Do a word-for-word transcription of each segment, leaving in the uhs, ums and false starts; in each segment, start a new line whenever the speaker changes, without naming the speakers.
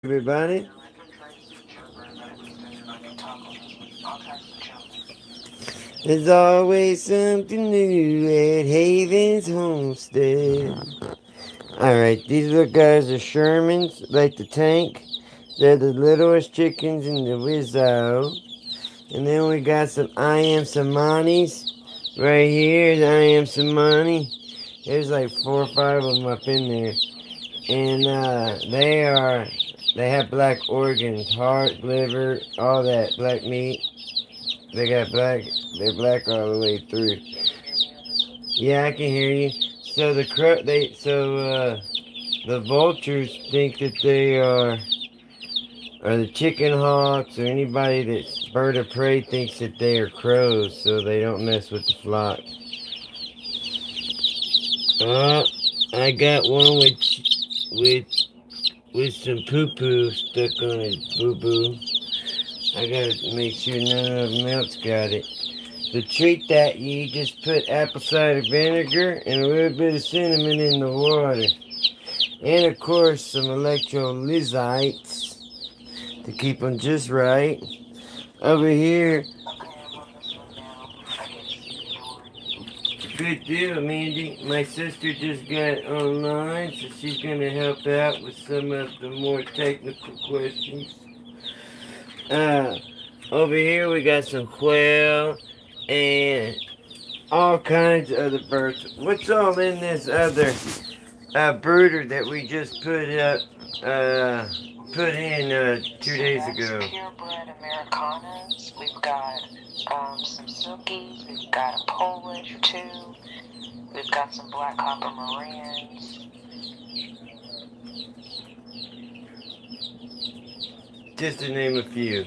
everybody. There's always something new at Haven's Homestead. Alright, these little guys are Shermans, like the tank. They're the littlest chickens in the Wizzo. And then we got some AYAM CEMANIs. Right here, the AYAM CEMANI. There's like four or five of them up in there. And uh, they are, they have black organs, heart, liver, all that, black meat. They got black, they're black all the way through. Yeah, I can hear you. So the cro they, so uh, the vultures think that they are, or the chicken hawks, or anybody that's bird of prey thinks that they are crows, so they don't mess with the flock. Uh, I got one with, with, with some poo-poo stuck on his boo-boo. I gotta make sure none of them else got it. To treat that, you just put apple cider vinegar and a little bit of cinnamon in the water. And of course, some electrolytes to keep them just right. Over here, good deal, Mandy. My sister just got online, so she's gonna help out with some of the more technical questions. Uh, over here we got some quail and all kinds of other birds. What's all in this other uh, brooder that we just put up, uh, put in uh, two days ago?
Purebred Americanas. We've got um, some silkies. We've got a Polish too. We've got some Black Copper Marans.
Just to name a few.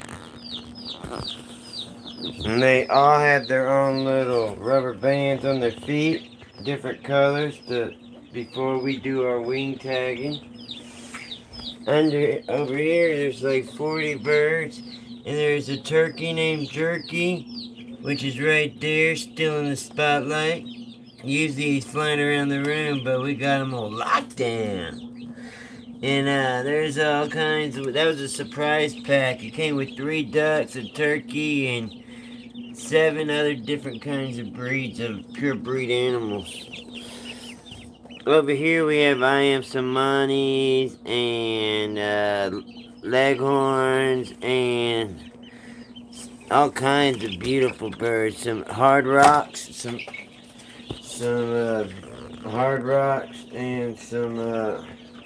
And they all have their own little rubber bands on their feet, different colors, to, before we do our wing tagging. Under, over here, there's like forty birds, and there's a turkey named Jerky, which is right there, still in the spotlight. Usually he's flying around the room, but we got him all locked down. And uh, there's all kinds of, that was a surprise pack. It came with three ducks, a turkey, and seven other different kinds of breeds of pure breed animals. Over here we have AYAM CEMANIs and uh, Leghorns and all kinds of beautiful birds. Some hard rocks, some some uh, hard rocks, and some uh,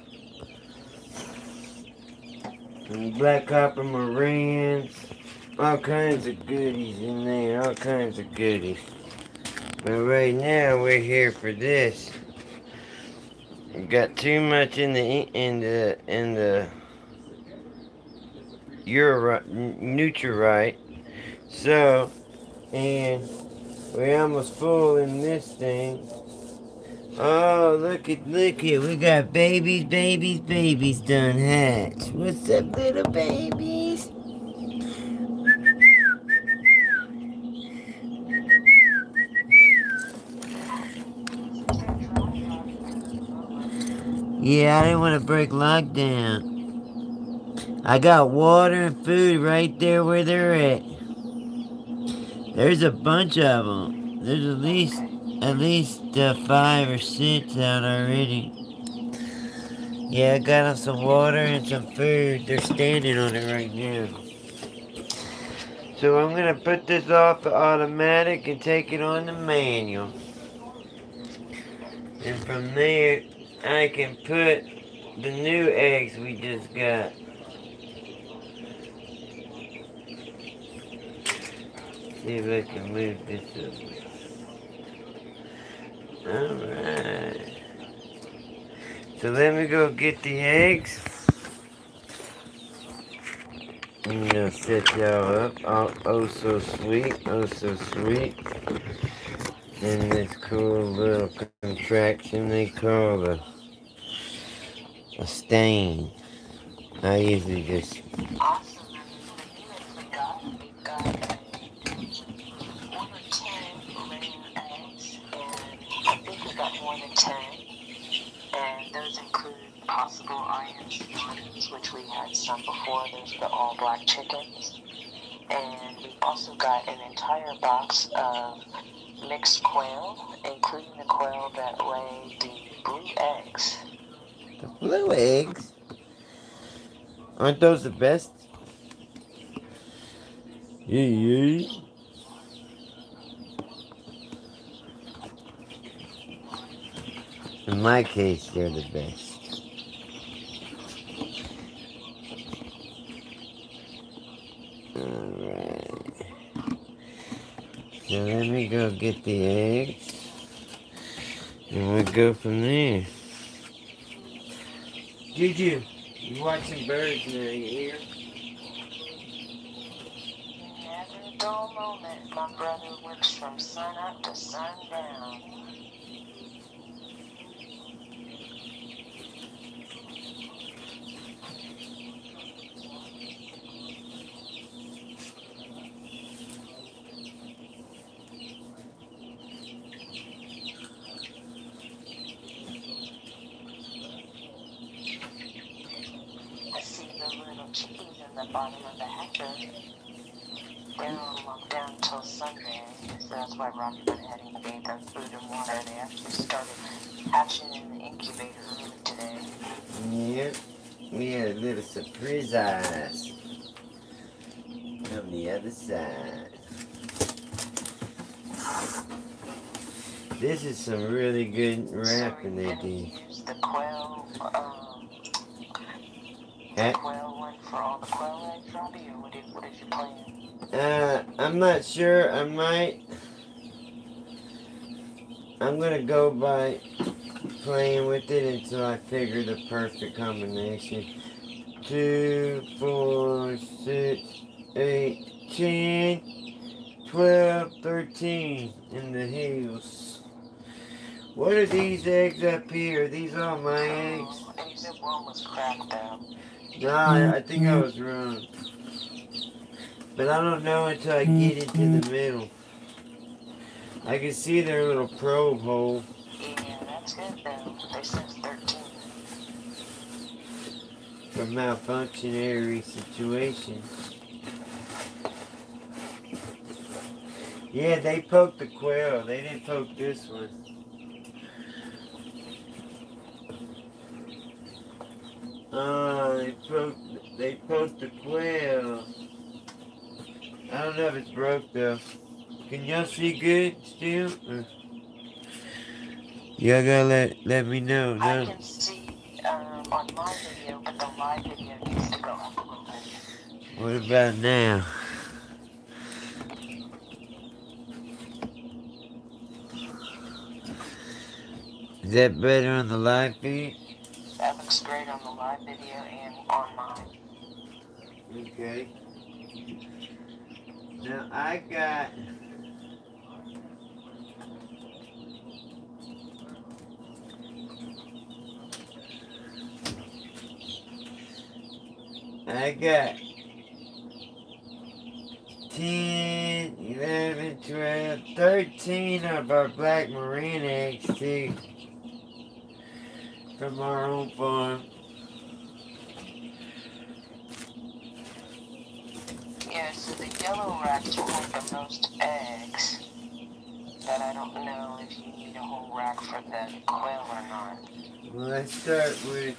Black Copper Marans. All kinds of goodies in there, all kinds of goodies. But right now we're here for this. We got too much in the in the in the Euro Nutrite. So, and we're almost full in this thing. Oh, look at, look at, we got babies, babies, babies done hatched. What's up, little babies? Yeah, I didn't want to break lockdown. I got water and food right there where they're at. There's a bunch of them. There's at least at least uh, five or six out already. Yeah, I got them some water and some food. They're standing on it right now. So I'm gonna put this off the automatic and take it on the manual. And from there, I can put the new eggs we just got. See if I can move this up. Alright. So let me go get the eggs. I'm gonna set y'all up. Oh, oh so sweet. Oh so sweet. And this cool little contraction they call a, a stain. I usually just...
Awesome. We got, we've got one or ten laying eggs, and I think we've got more than ten. And those include possible AYAM CEMANIs, which we some before. Those are the all black chickens. And we've also got an entire box of mixed quail, including the quail that lay the blue eggs.
The blue eggs? Aren't those the best? Yeah, yeah. In my case, they're the best. Alright. So let me go get the eggs. And we'll go from there. Juju, you watching birds now, you hear?
Never a dull moment. My brother works from sun up to sundown. I see the little chickies in the bottom of the hatcher. They don't lock down until Sunday, so that's why Rocky went ahead and gave them food and water. They actually started hatching in the incubator room today.
Yep. We had a little surprise on the other side. This is some really good wrapping they did.
Use the quail, um, the
Eh?
quail one for all the quail eggs, Robbie, or what, did, what is your plan?
Uh, I'm not sure. I might. I'm gonna go by playing with it until I figure the perfect combination. Two, four, six, eight, ten, twelve, thirteen in the hills. What are these eggs up here? Are these all my eggs?
Oh, and you said one was cracked out.
No, I, I think I was wrong. But I don't know until I get into the middle. I can see their little probe hole.
Yeah, that's good though. They said thirteen.
For malfunctionary situation. Yeah, they poked the quail. They didn't poke this one. Oh, they poked, they poked the quail. I don't know if it's broke though. Can y'all see good still? Or... Y'all gotta let, let me know. No?
I can see um, on my video, but the live video needs to go up a little bit.
What about now? Is that better on the live feed?
That looks great on the live video and on mine.
Okay. Now I got... I got ten, eleven, twelve, thirteen of our Black Maran eggs too. From our own farm.
Yeah, so the yellow racks will hold the most eggs. But I don't know if you need a whole rack for the quail or not.
Well, let's start with...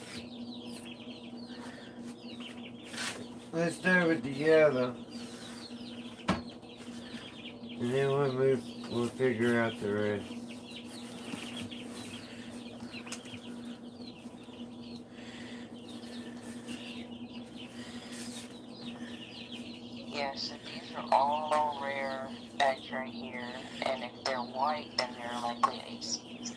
Let's start with the yellow. And then we'll move, we'll figure out the rest.
Yes, and these are all rare eggs right here. And if they're white, then they're likely A Cs.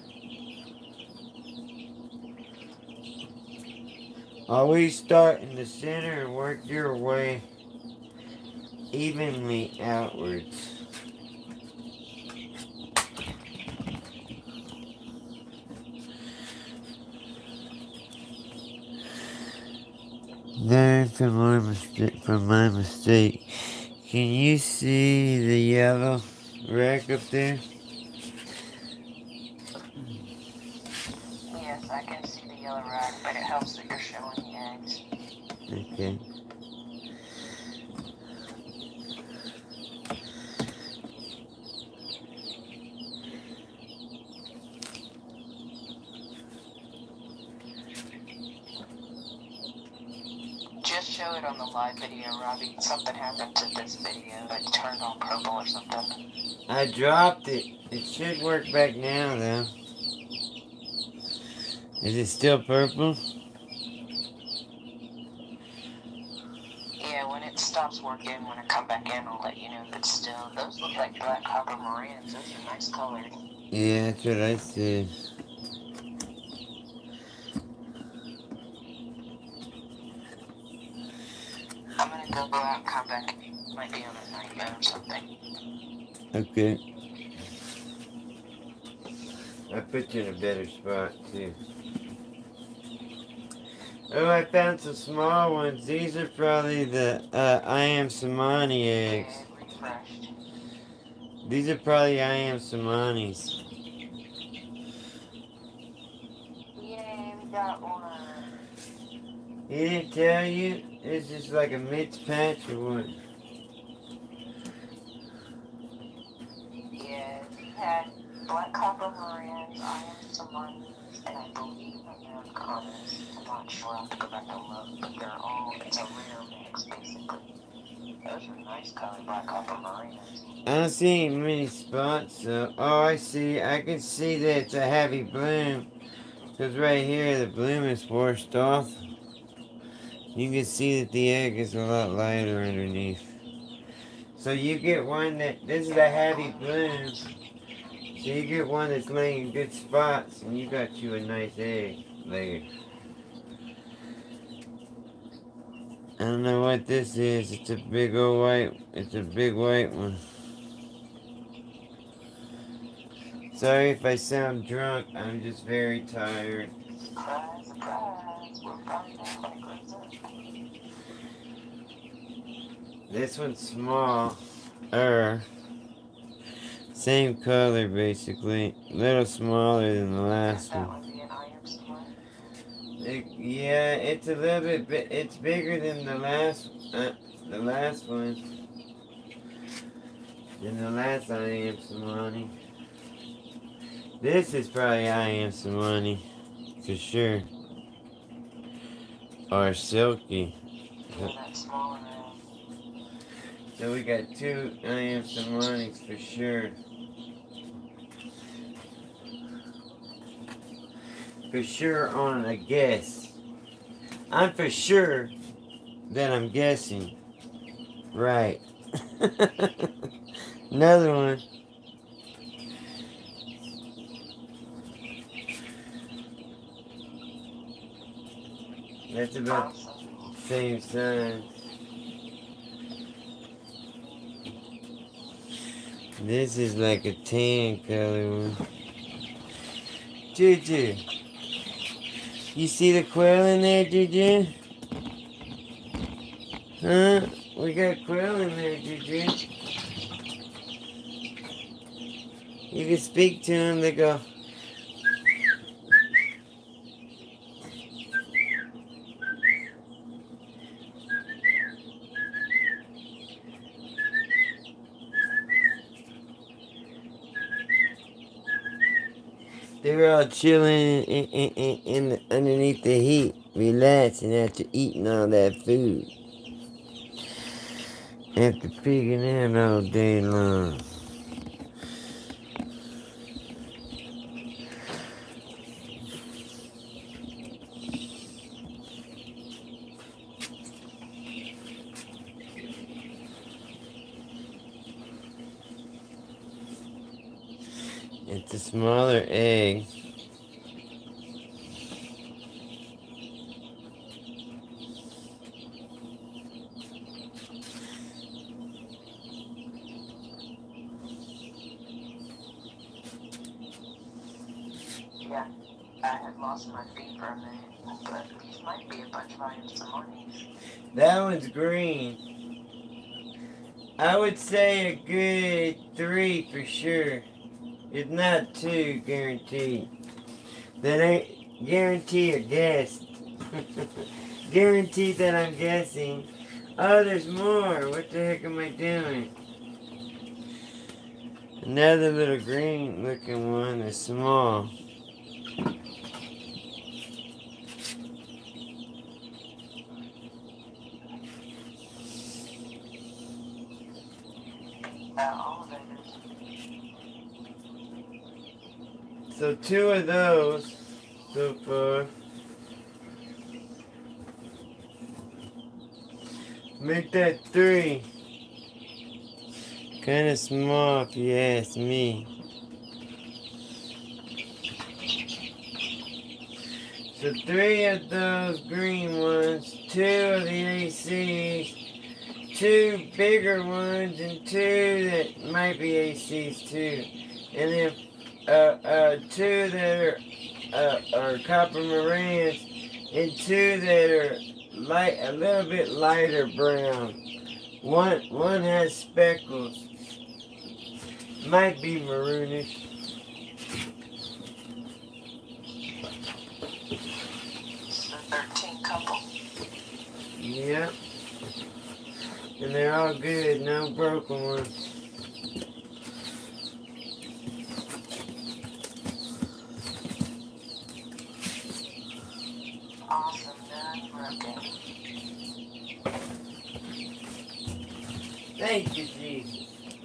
Always start in the center and work your way evenly outwards. Learn from my mistake. From my mistake. Can you see the yellow rack up there?
Yes, I can see the yellow rack, but it helps that you're showing the eggs.
Okay.
Just show it on the live video, Robbie. Something happened to this video. It turned all purple or something.
I dropped it. It should work back now, though. Is it still purple?
Yeah, when it stops working, when I come back in, I'll let you know if it's still. Those look like Black Copper Marans. Those are nice colors.
Yeah, that's what I said.
I'm gonna go out and come back. Might be on a night mode or something.
Okay. I put you in a better spot, too. Oh, I found some small ones. These are probably the uh, I am CEMANI eggs.
Yeah, refreshed.
These are probably I am CEMANIs.
Yeah, we got one.
He didn't tell you? It's just like a mixed patch or what?
Yeah, we had Black Copper Marans, I am CEMANI, and I believe Americanas. I'm not sure. I'll have to go back and look, but they're all, it's a rare mix, basically. Those are nice color Black Copper Marans.
I don't see many spots, so. Oh, I see. I can see that it's a heavy bloom. Because right here, the bloom is washed off. You can see that the egg is a lot lighter underneath. So you get one that, this is a heavy bloom. So you get one that's laying in good spots, and you got you a nice egg layer. I don't know what this is. It's a big old white, it's a big white one. Sorry if I sound drunk, I'm just very tired.
Surprise, surprise, we'll find out when it grows up.
This one's small. Er. Same color basically. A little smaller than the last
That
one.
would be an I am CEMANI.
It, yeah, it's a little bit, bi it's bigger than the last, uh, the last one. Than the last I am CEMANI. This is probably I am CEMANI. For sure. Or silky.
Yeah, that smaller one.
So we got two I am CEMANIs for sure. For sure on a guess. I'm for sure that I'm guessing. Right. Another one. That's about the same size. This is like a tan color one. Juju. You see the quail in there, Juju? Huh? We got quail in there, Juju. You can speak to them, they go. They were all chilling in, in, in, in the, underneath the heat, relaxing after eating all that food. After pigging out all day long. It's a smaller egg.
Yeah, I had lost my feet for a minute, but these might be a bunch of I am CEMANIs.
That one's green. I would say a good three for sure. If not two, guaranteed. That ain't guarantee a guess. Guaranteed that I'm guessing. Oh, there's more. What the heck am I doing? Another little green looking one is small. So two of those so far. Make that three. Kind of small if you ask me. So three of those green ones, two of the A Cs, two bigger ones, and two that might be A Cs too. And then uh, uh, two that are, uh, are Copper Marans, and two that are light, a little bit lighter brown. One, one has speckles. Might be maroonish.
So thirteen couple.
Yep. And they're all good, no broken ones.
Awesome, none broken.
Thank you, Jesus.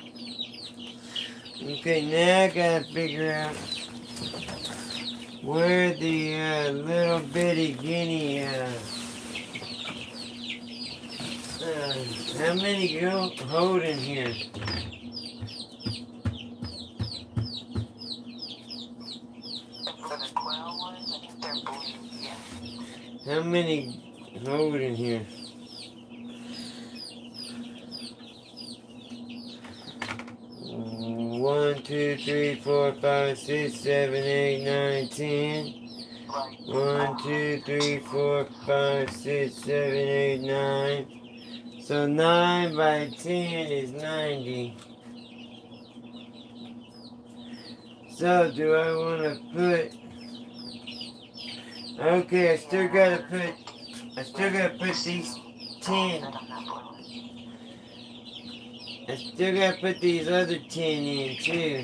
Okay, now I gotta figure out where the uh, little bitty guinea, uh, uh, how many go hold in here?
For the quail ones, I think they're blue, yeah.
How many hold in here? One, two, three, four, five, six, seven, eight, nine, ten. One, two, three, four, five, six, seven, eight, nine. So nine by ten is ninety. So do I want to put? Okay, I still gotta put. I still gotta put these ten. I still gotta put these other ten in too.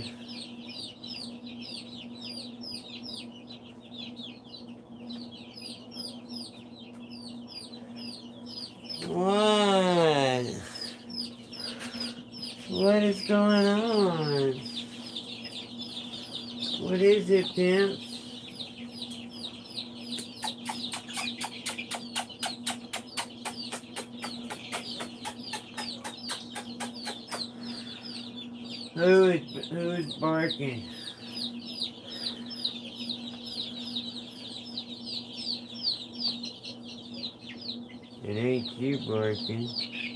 What? What is going on? What is it, pimp? Who is, who is barking? It ain't you barking.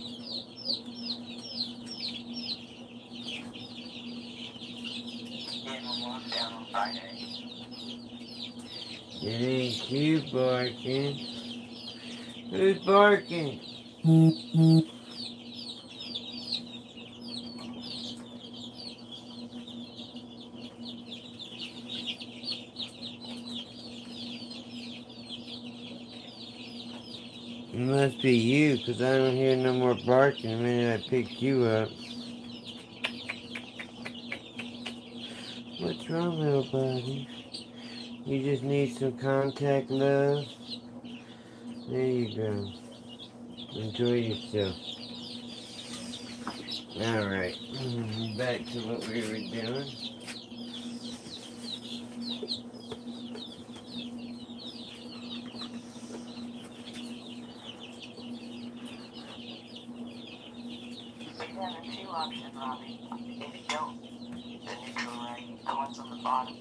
It ain't you barking. Who's barking? It must be you, because I don't hear no more barking the minute I pick you up. What's wrong, little buddy? You just need some contact love? There you go. Enjoy yourself. Alright, back to what we were doing.
You have a few options, Robbie. If you don't, the neutral ray, the ones on the bottom.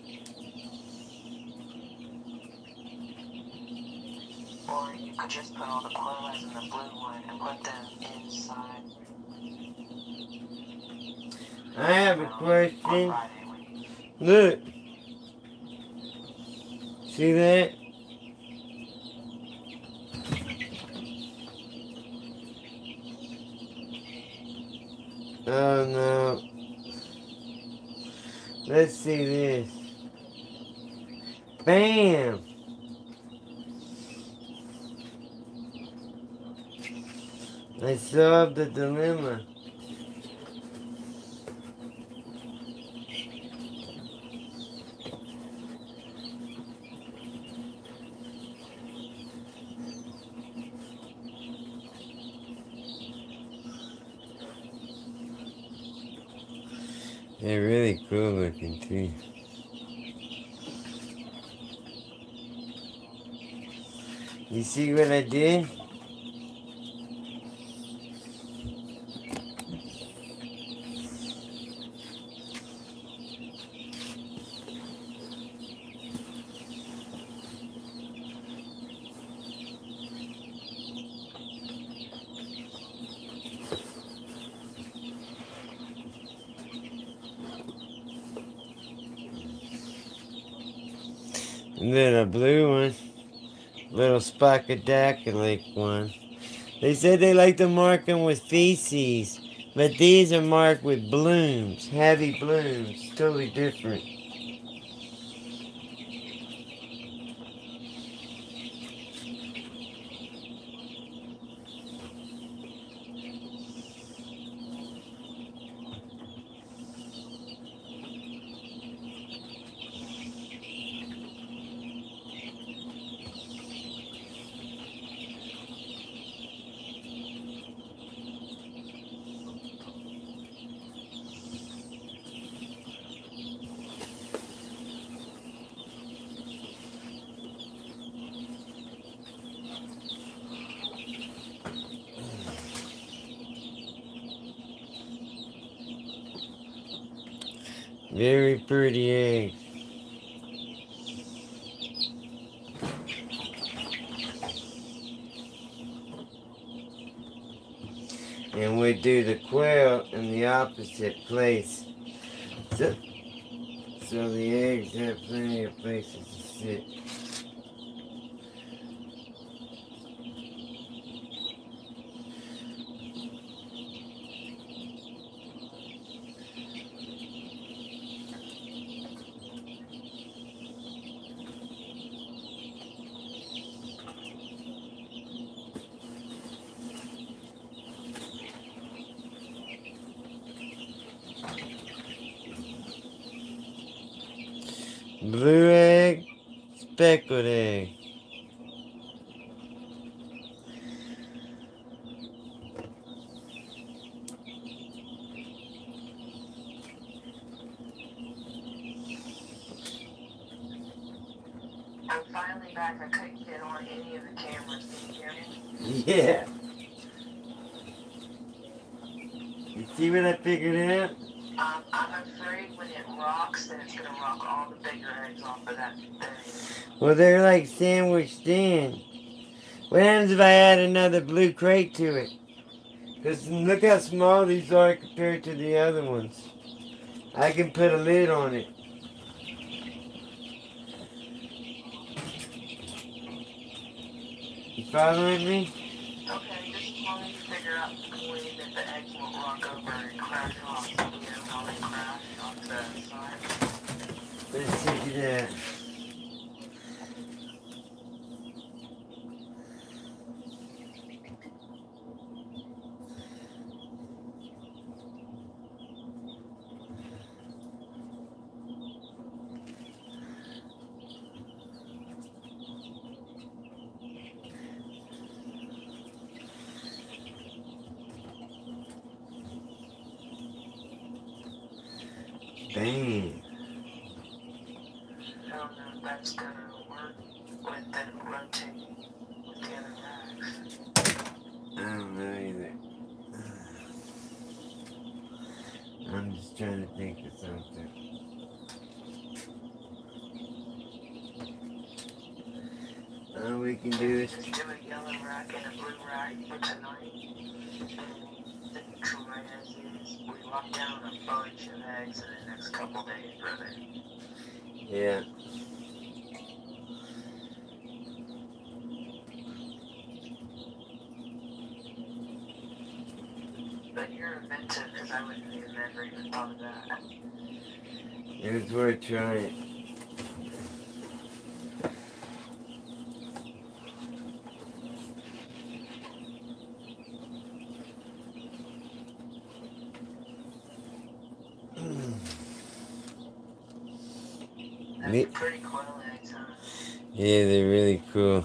Or you could just put all the QUALLS in the blue one and put them inside.
I have a question. Look. See that? Oh no. Let's see this. Bam! I solved the dilemma. They're really cool looking too. You see what I did? And then a blue one, little spikadactylic one. They said they like to mark them with feces, but these are marked with blooms, heavy blooms, totally different. Very pretty eggs. And we do the quail in the opposite place. So, so the eggs have plenty of places to sit. Blue egg, speckled egg.
I'm finally back. I couldn't get on any of the cameras. Can you hear me?
Yeah. You see what I figured out?
Um, I'm afraid when it rocks, that it's going to rock all the bigger eggs off of that thing.
Well, they're like sandwiched in. What happens if I add another blue crate to it? Because look how small these are compared to the other ones. I can put a lid on it. You following me?
Okay, just as long as you figure out the way that the eggs won't rock over and crash off. You know how they crash off the side.
Let's check it out. Bang.
I don't know if that's going to work with the rotating with the other racks.
I don't know either. I'm just trying to think of something. All we can do is
Just do a yellow rack and a blue rack for tonight. And the try as is, we lock down a bunch of eggs in the next couple days, brother.
yeah.
But you're inventive, because I wouldn't have never even thought of that.
It was worth trying.
That's pretty cool eggs, huh?
Yeah, they're really cool.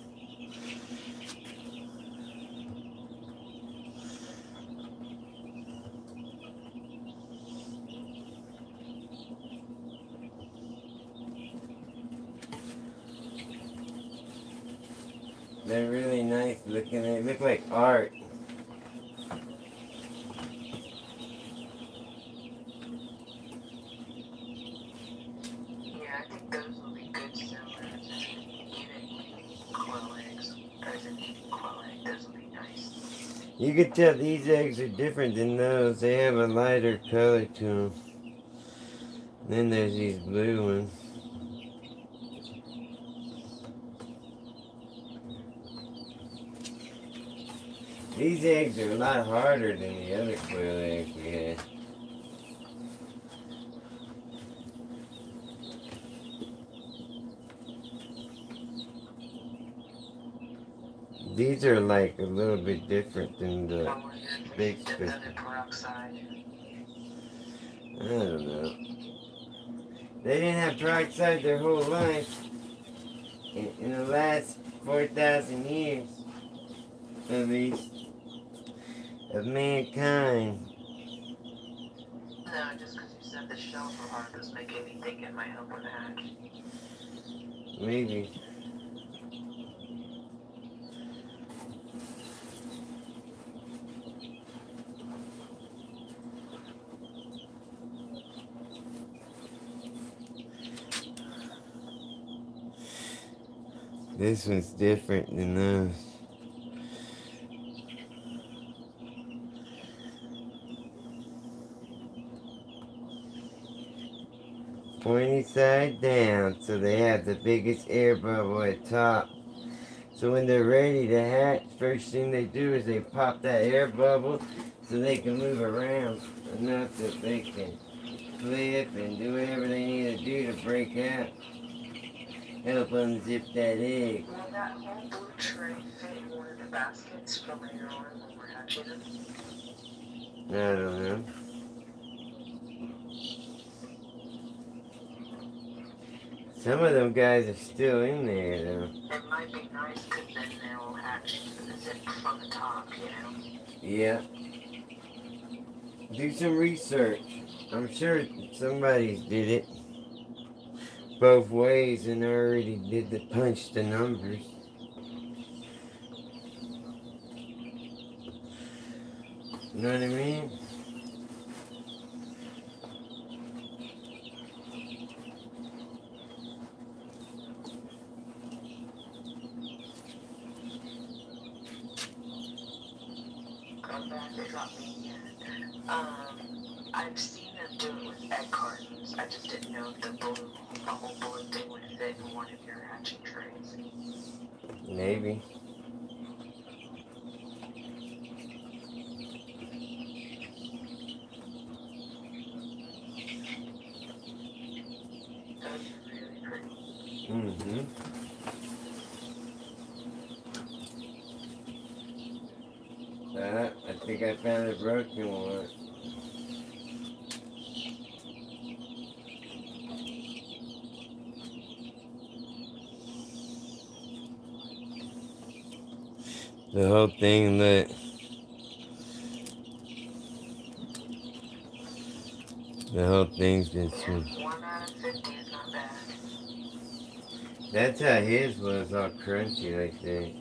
They're really nice looking. They look like art.
Yeah, I think those will be good sellers. Even eating quail eggs, as in eating quail egg, those will be nice.
You can tell these eggs are different than those. They have a lighter color to them. Then there's these blue ones. These eggs are a lot harder than the other quail eggs we had. These are like a little bit different than the
I wonder if
big
it's
fish.
another peroxide.
I don't know. They didn't have peroxide their whole life. In, in the last four thousand years, at least, of mankind.
No, just because you said the shells were hard was making me think it might help with hatch.
Maybe. This one's different than those. Pointy side down, so they have the biggest air bubble at top. So when they're ready to hatch, first thing they do is they pop that air bubble so they can move around enough that they can flip and do whatever they need to do to break out. Help unzip that egg.
Will that whole blue tray fit in one of the baskets for later on when we're hatching them?
I don't know. Some of them guys are still in there though.
It might be nice because then they'll hatch the zip from the top, you know?
Yeah. Do some research. I'm sure somebody did it both ways and already did the punch the numbers. You know what I mean?
Come back, they got me. Um, I've seen them do it with egg cartons. I just didn't know if the blue, the whole blue thing would fit in one of your hatching trays.
Maybe.
Those are really pretty.
Mm-hmm. Uh, I think I found a broken one. The whole thing lit. The whole thing's been swinged.
Yeah, one out of fifty is not bad.
That's how his was, all crunchy like that.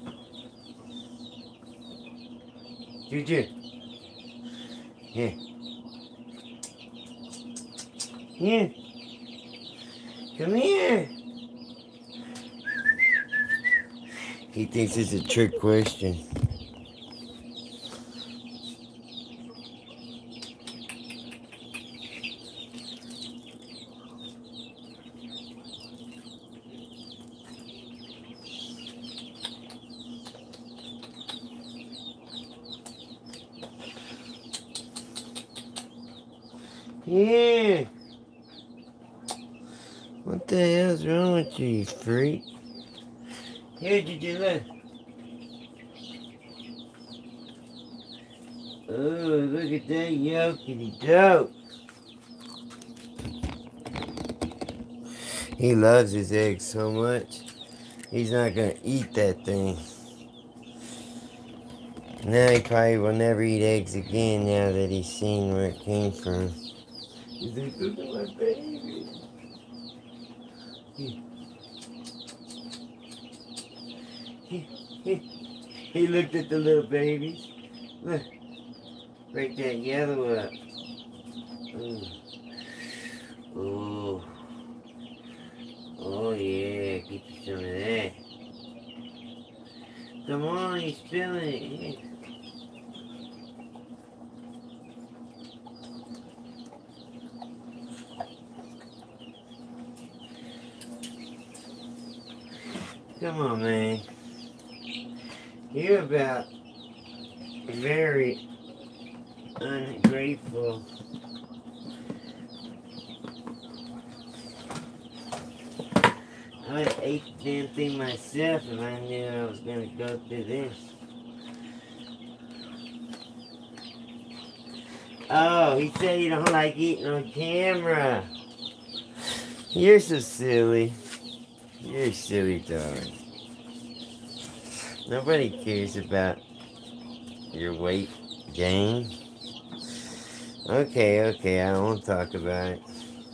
Juju. Here. Here. Come here. He thinks it's a trick question. Yeah. What the hell's wrong with you, you freak? Here, did you look? Oh, look at that yokety doke. He loves his eggs so much, he's not gonna eat that thing. Now he probably will never eat eggs again now that he's seen where it came from. He's like, look at my baby. He, he, he, he looked at the little babies. Look, break that yellow up. Ooh. Ooh. Oh yeah, get you some of that. Come on, he's spilling it. Come on, man. You're about very ungrateful. I would have ate the damn thing myself if I knew I was going to go through this. Oh, he said you don't like eating on camera. You're so silly. You're a silly dog. Nobody cares about your weight gain. Okay, okay, I won't talk about it.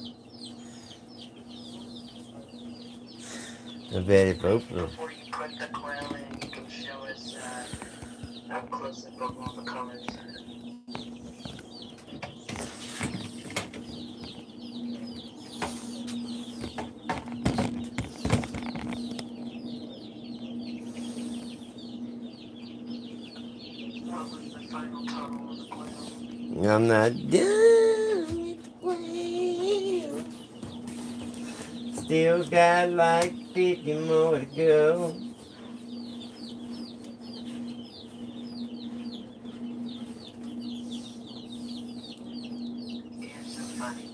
I bet if Oprah.
Before you put the quail in, you can show us uh, up close up of all the colors. What was the final total of the quail?
I'm not done with the quail. Still got like fifty more to go.
You're so funny.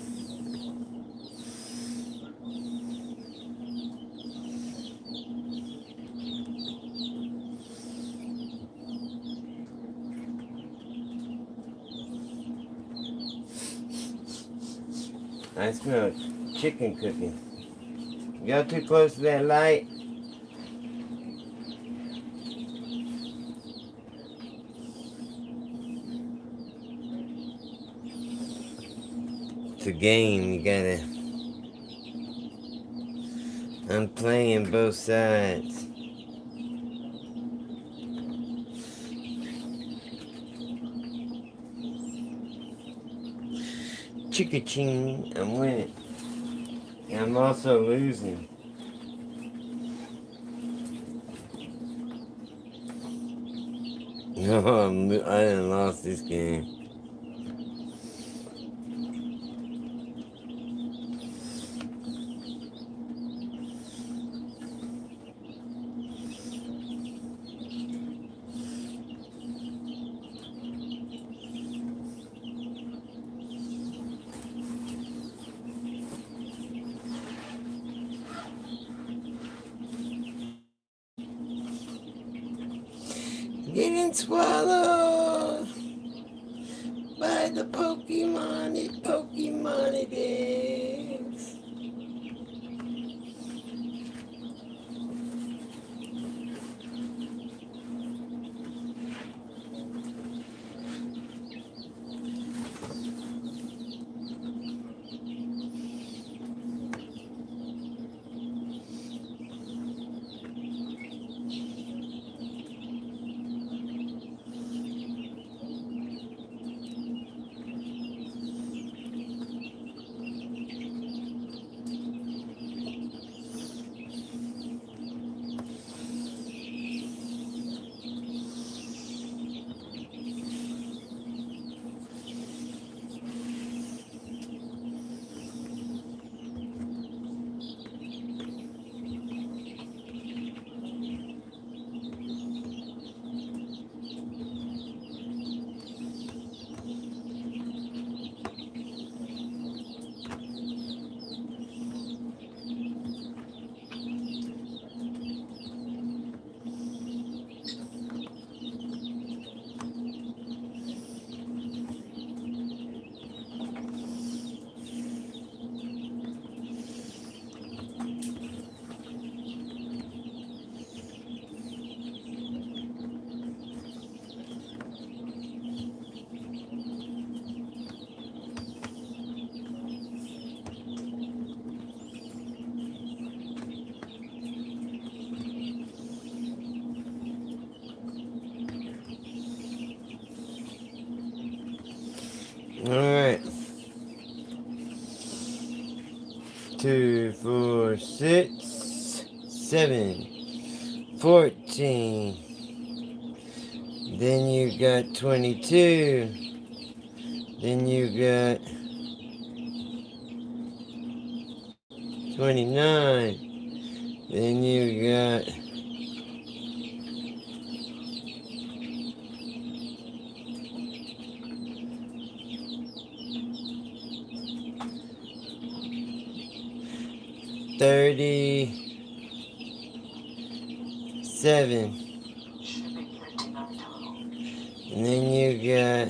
I smell chicken cooking. You got too close to that light. It's a game, you gotta. I'm playing both sides. Chicka-ching, I'm winning. And I'm also losing. No, I'm, I done lost this game. Getting swallowed by the Pokemon, it Pokemon it is. Alright. Two, four, six, seven, fourteen. Then you got twenty-two. Then you got twenty-nine. Then you got thirty-seven. And then you got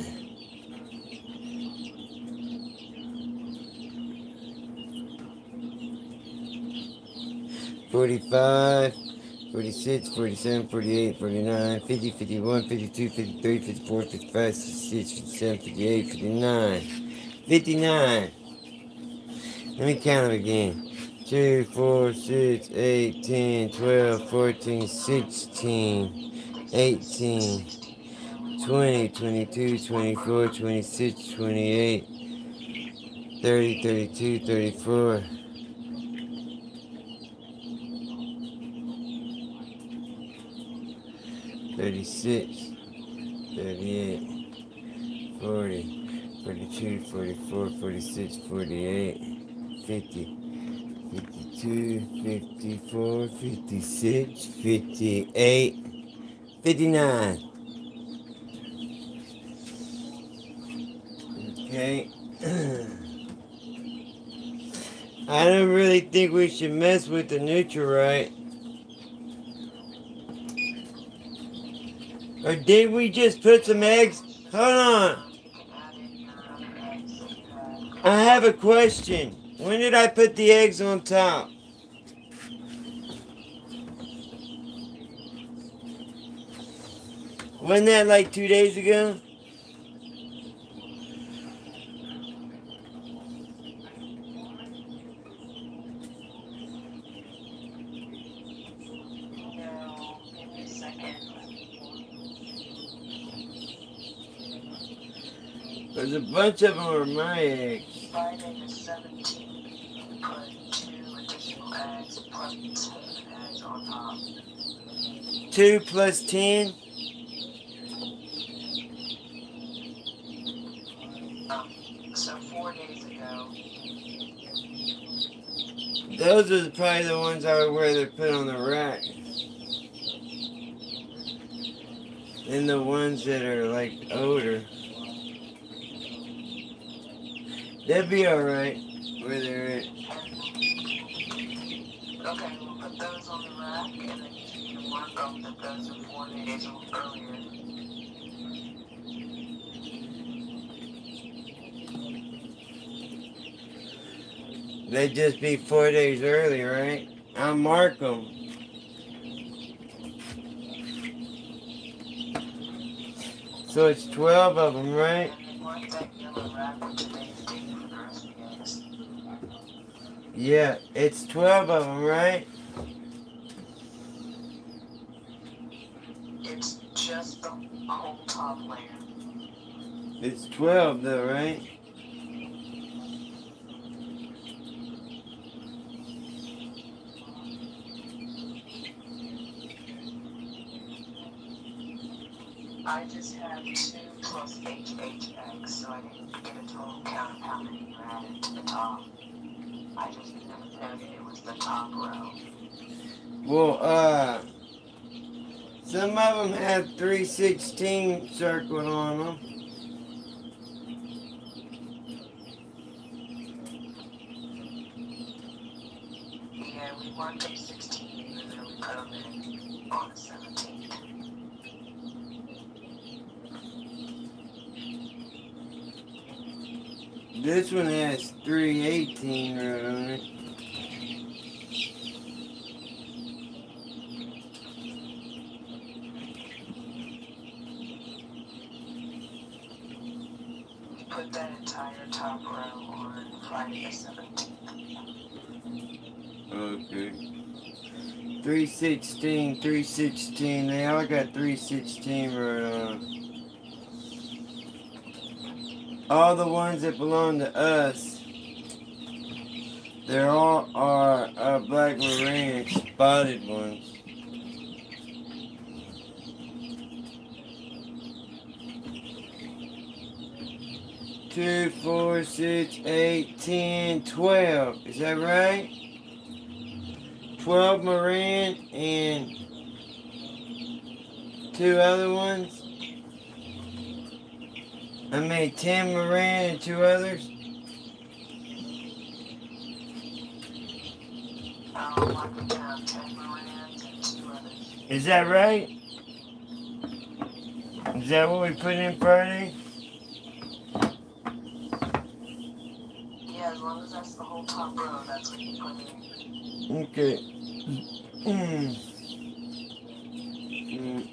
forty-five, forty-six, forty-seven, forty-eight, forty-nine, fifty, fifty-one, fifty-two, fifty-three, fifty-four, fifty-five, fifty-six, fifty-seven, fifty-eight, fifty-nine, fifty-nine. Let me count them again. two, four, six, eight, ten, twelve, fourteen, sixteen, eighteen, twenty, twenty-two, twenty-four, twenty-six, twenty-eight, thirty, thirty-two, thirty-four. thirty-six, thirty-eight, forty, forty-two, forty-four, forty-six, forty-eight, fifty, fifty-two, fifty-four, fifty-six, fifty-eight, fifty-nine. Okay. I don't really think we should mess with the Nutri-Right. Or did we just put some eggs? Hold on. I have a question. When did I put the eggs on top? Wasn't that like two days ago? There's a bunch of them are my eggs.
Friday the seventeenth, put two additional eggs plus ten eggs on top.
Two plus ten?
Um, so four days ago.
Those are probably the ones I would rather put on the rack. And the ones that are like older. They'll be alright where they're at.
Okay, we'll put those on the rack and then you can mark up that those are four days earlier.
They'd just be four days early, right? I'll mark them. So it's twelve of them, right? Yeah, it's twelve of them, right?
It's just the whole top layer.
It's twelve though, right?
I just have two plus H H eggs, so I didn't get a total count of how many you added to the top. I just noted it was the top row.
Well, uh, some of them have three sixteen circled on them.
Yeah, we marked up sixteen and then we put them in on the seventeenth.
This one has three eighteen right on it.
Put that entire top row on Friday the seventeenth.
Okay. three sixteen, three sixteen. They all got three sixteen right on. all the ones that belong to us, they're all are uh, Black Maran spotted ones. Two, four, six, eight, ten, twelve. Is that right? Twelve Maran and two other ones. I made ten Maran and two others.
Oh, I could have ten Marans and two others.
Is that right? Is that what we put in Friday?
Yeah, as long as that's the whole top row, that's what you put in.
Okay. Mm. Mm.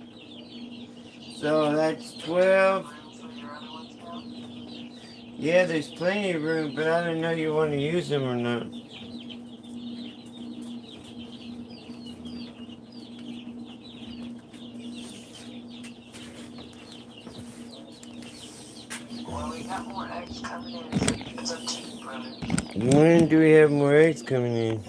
So that's twelve.
Room for your other ones now?
Yeah, there's plenty of room, but I don't know you want to use them or not.
Well, we got more eggs coming in. It's up to you, brother.
When do we have more eggs coming in?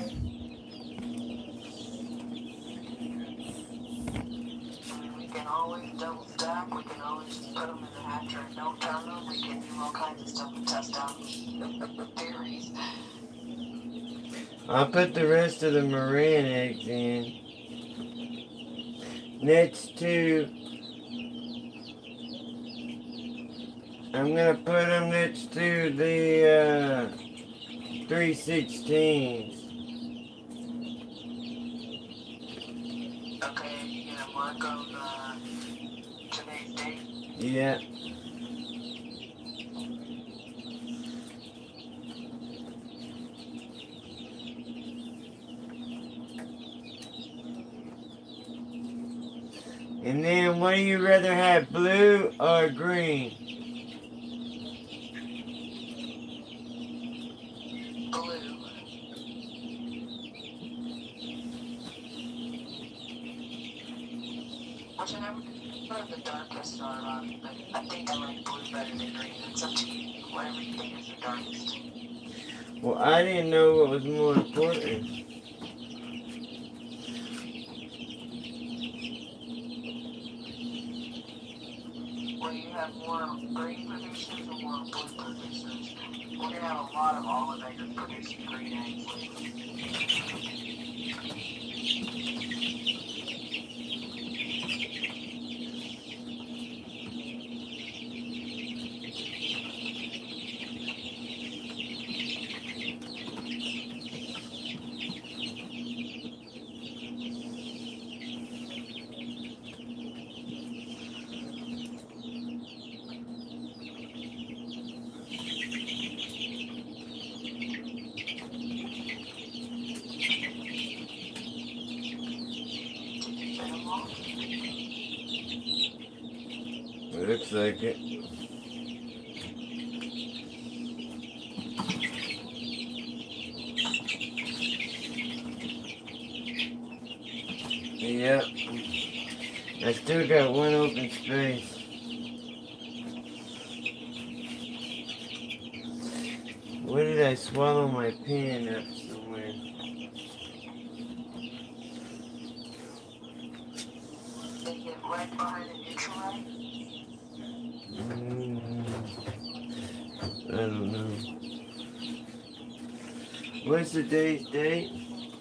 I mean, we can always double stack. We can always just put them in the hatcher and don't turn them. We can do all kinds of stuff to test out theories.
I'll put the rest of the Maran eggs in. Next to, I'm gonna put them next to the uh, three sixteens.
Okay, you gonna mark on uh, today's date?
Yeah. And then, what do you rather have, blue or green?
Blue. Which I never put the darkest are on, but I think I like blue better than green. It's up to you. Whatever you think is the darkest.
Well, I didn't know what was more important.
Well, you have more green producers or more blue producers. We're going to have a lot of olive eggs producing green eggs lately.
Looks like it. Yep. I still got one open space. Where did I swallow my pen up somewhere?
They get right behind the neutral light.
Mm, I don't know. What's the day's date?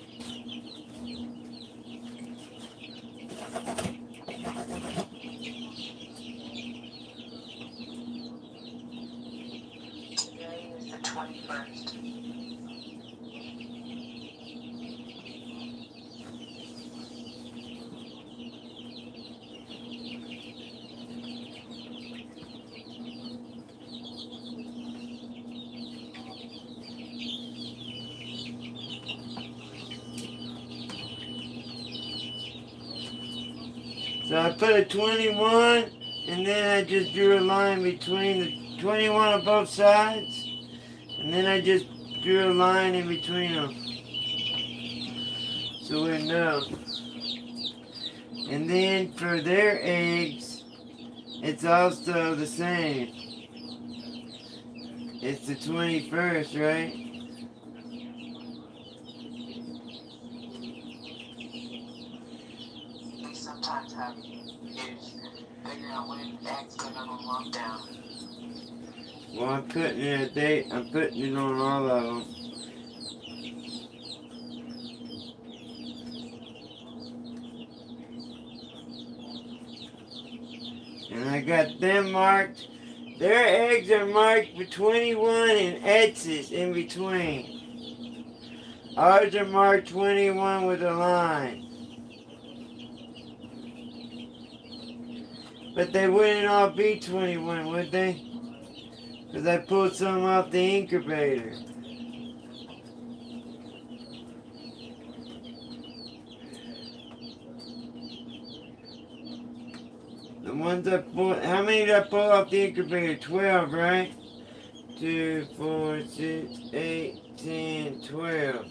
Today is the twenty-first.
So I put a twenty-one, and then I just drew a line between the twenty-one on both sides, and then I just drew a line in between them. So we know. And then for their eggs, it's also the same. It's the twenty-first, right?
We sometimes have issues figuring out when the eggs go on lockdown.
Well, I'm putting it a date. I'm putting it on all of them. And I got them marked. Their eggs are marked for twenty-one and X's in between. Ours are marked twenty-one with a line. But they wouldn't all be twenty-one, would they? Because I pulled some off the incubator. The ones I pulled, how many did I pull off the incubator? twelve, right? two, four, six, eight, ten, twelve.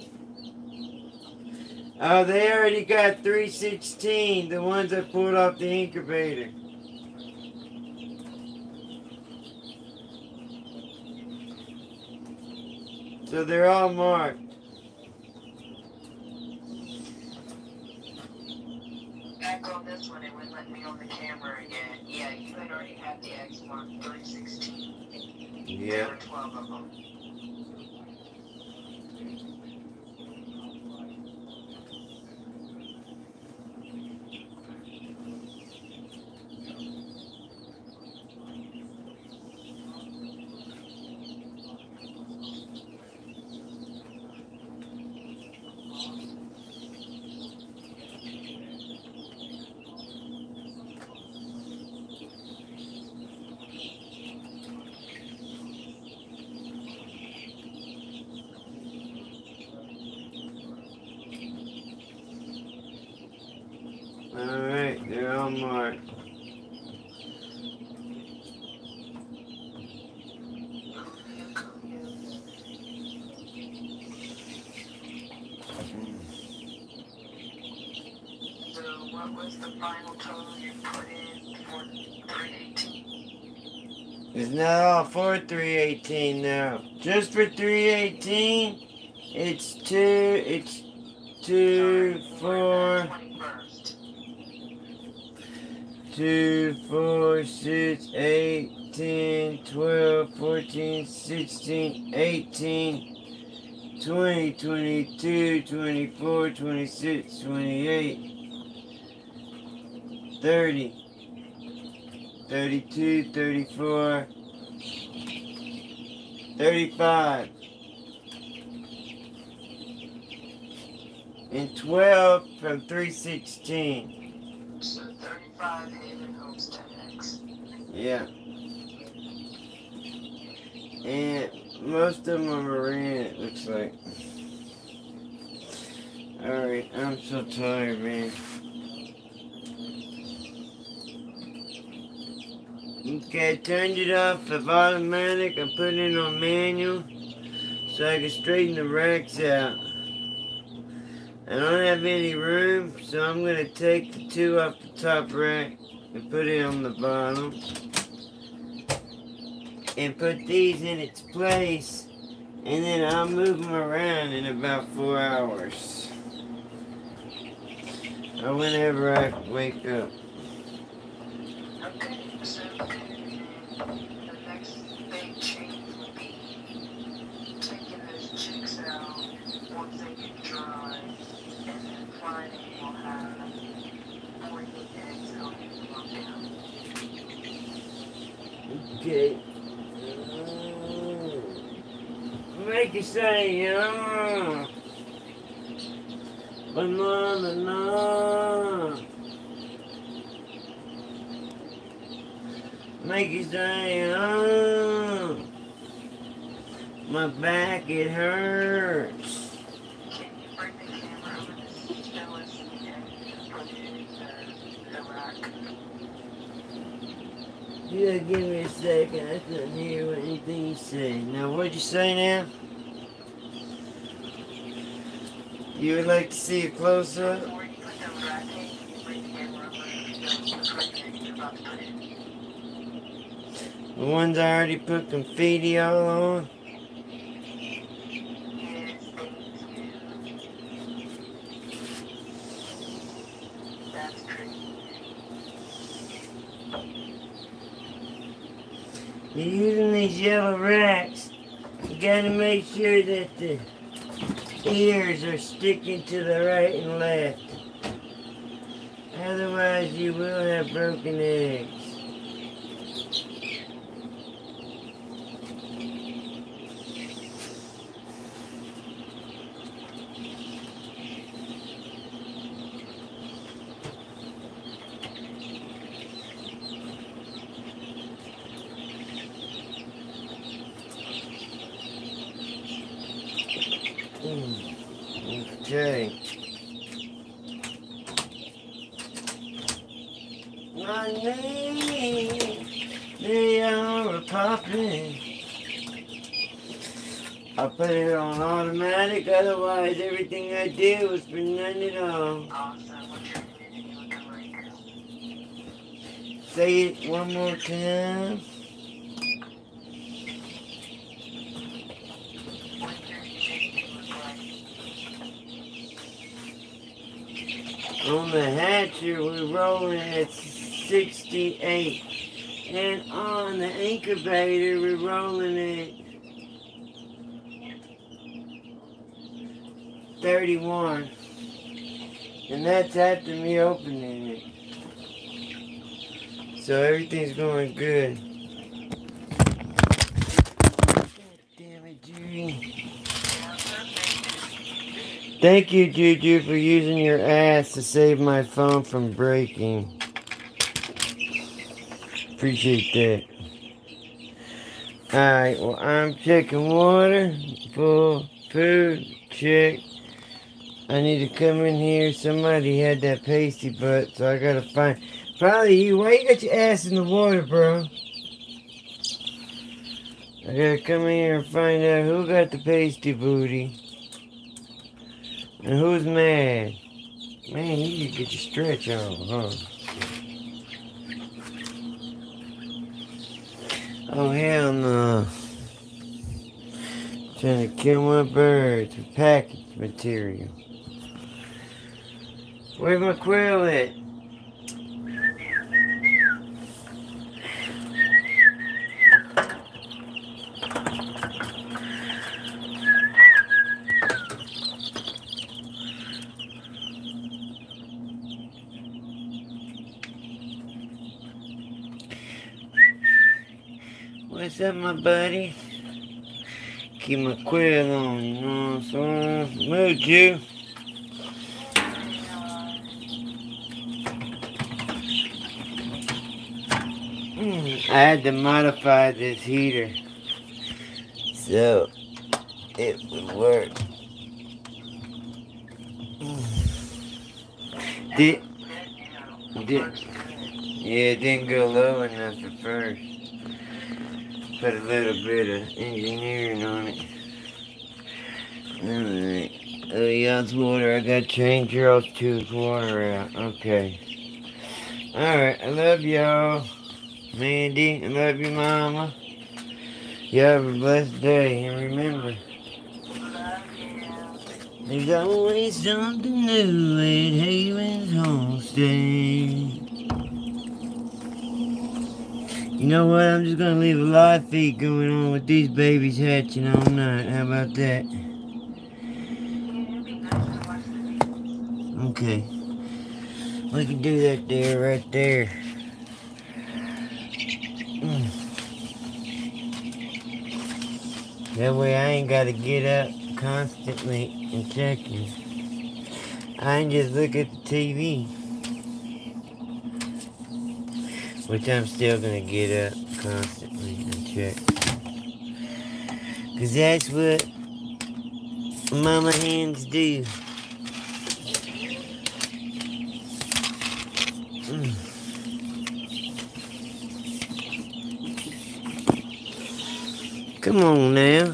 Oh, they already got three sixteen, the ones I pulled off the incubator. So they're all marked.
Back on this one, it wouldn't let me on the camera again. Yeah, you had already had the eggs marked three sixteen.
Yeah.
There were twelve of them.
Alright, they're all marked.
So what was the final total you put in for three eighteen?
It's not all for three eighteen now. Just for three eighteen, it's two, it's two, four, two, four, six, eight, ten, twelve, fourteen, sixteen, eighteen, twenty, twenty-two, twenty-four, twenty-six, twenty-eight, thirty, thirty-two, thirty-four, thirty-five, and twelve from three sixteen.
So thirty-five Haven Homestead eggs.
Yeah. And most of them are Maran, it looks like. Alright, I'm so tired, man. Okay, I turned it off of automatic. I'm putting it on manual so I can straighten the racks out. I don't have any room, so I'm going to take the two off the top rack and put it on the bottom. And put these in its place. And then I'll move them around in about four hours. Or whenever I wake up.
Okay, so the next big change would be taking those chicks out once they get dry, and then Friday we'll have forty-eight eggs out in the lockdown.
Okay. Make it say, yeah. Banana, no. Make it say, oh. My back, it hurts.
Can you bring the camera over to show us the eggs put it in the, the rack?
Yeah, give me a second. I couldn't hear what anything you say. Now, what'd you say now? You would like to see a close-up?
Before you put the rack in, you bring the camera over and show us the eggs you're about to put in.
The ones I already put confetti all on?
Yes, thank you. That's pretty.
You're using these yellow racks. You gotta make sure that the ears are sticking to the right and left. Otherwise you will have broken eggs. Okay. My name, they are popping. I put it on automatic, otherwise everything I did was for none at all.
Awesome. What's your humidity looking like?
Say it one more time.
What's your humidity look like?
On the hatcher, we're rolling at sixty-eight. And on the incubator, we're rolling at thirty-one. And that's after me opening it. So everything's going good. God damn it, Judy. Thank you, Juju, for using your ass to save my phone from breaking. Appreciate that. Alright, well, I'm checking water, full, food, check. I need to come in here. Somebody had that pasty butt, so I gotta find. Probably you. Why you got your ass in the water, bro? I gotta come in here and find out who got the pasty booty. And who's mad? Man, you need to get your stretch on, huh? Oh, hell no. Trying to kill my birds with package material. Where's my quill at? What's up, my buddy? Keep my quill on, you know what I'm saying? Move, you. I had to modify this heater so it would work. Did, did, yeah, it didn't go low enough at first. Put a little bit of engineering on it. Alright. Oh, y'all's water. I gotta change y'all's tube water out. Okay. Alright, I love y'all. Mandy, I love you, Mama. You have a blessed day. And remember, there's always something new at Haven's Homestead. You know what? I'm just gonna leave a live feed going on with these babies hatching all night. How about that? Okay. We can do that there, right there. Mm. That way I ain't gotta get up constantly and checking. I can just look at the T V. Which I'm still gonna get up constantly and check. Cause that's what mama hens do. Mm. Come on now.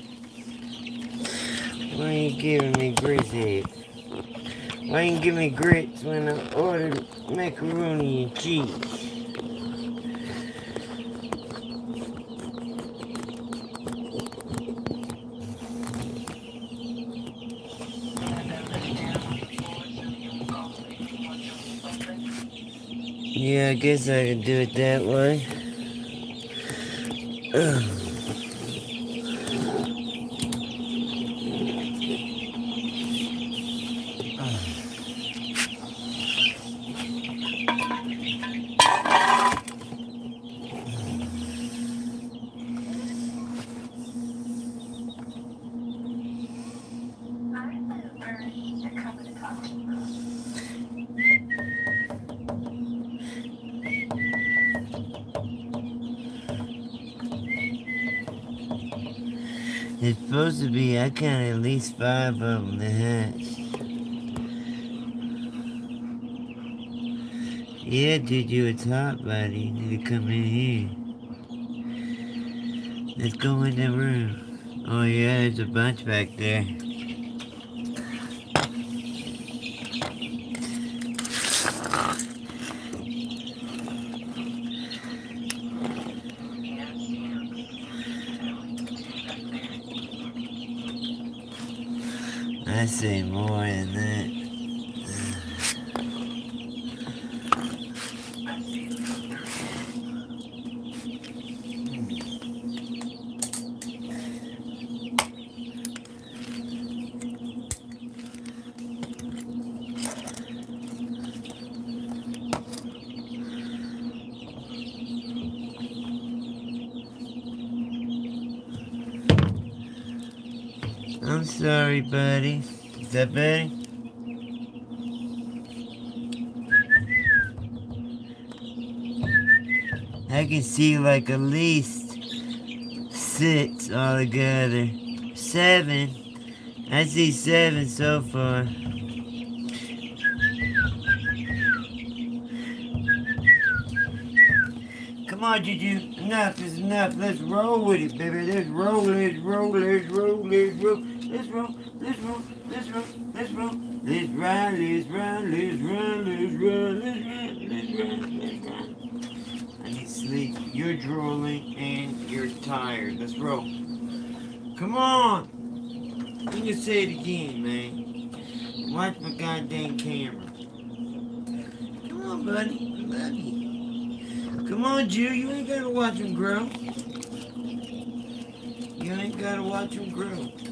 Why ain't you giving me grits head? Why ain't you give me grits when I ordered macaroni and cheese? I guess I can do it that way. Ugh. It's supposed to be, I count at least five of them to hatch. Yeah, dude, you a top buddy. You need to come in here. Let's go in the room. Oh yeah, there's a bunch back there. I say more than that. I'm sorry, buddy. Is that better? I can see like at least six altogether. Seven. I see seven so far. Come on, Juju. Enough is enough. Let's roll with it, baby. Let's roll, let's roll, let's roll, let's roll. Let's roll, let's roll, let's roll, let's roll. Let's ride, let's ride, let's ride, let's ride, let's ride, let's ride, let's ride. I need sleep. You're drooling and you're tired. Let's roll. Come on. Let me say it again, man. Watch my goddamn camera. Come on, buddy. I love you. Come on, Jew. You ain't gotta watch him grow. You ain't gotta watch him grow.